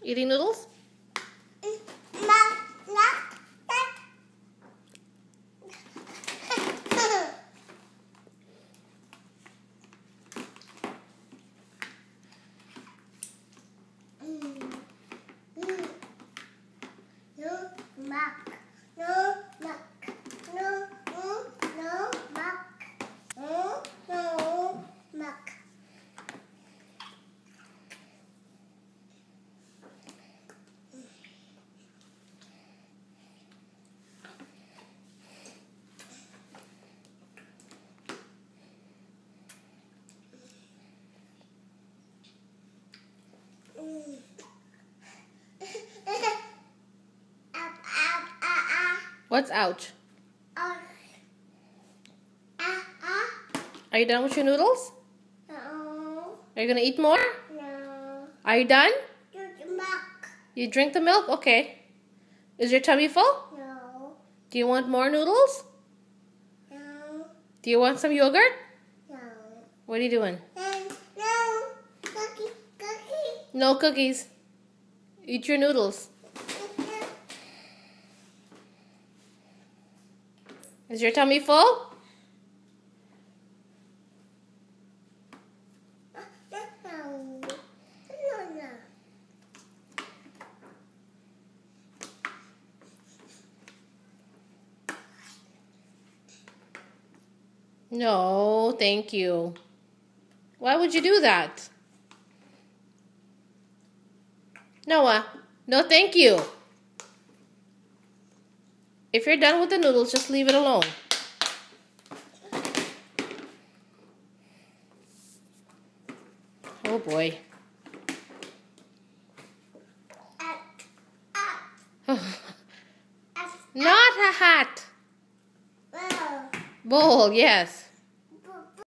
Eating noodles? What's ouch? Are you done with your noodles? No. Are you gonna eat more? No. Are you done? Milk. You drink the milk? Okay. Is your tummy full? No. Do you want more noodles? No. Do you want some yogurt? No. What are you doing? No. Cookie. No cookies. Eat your noodles. Is your tummy full? No, thank you. Why would you do that? Noah, no thank you. If you're done with the noodles, just leave it alone. Oh boy. Not a hat. Bowl, yes.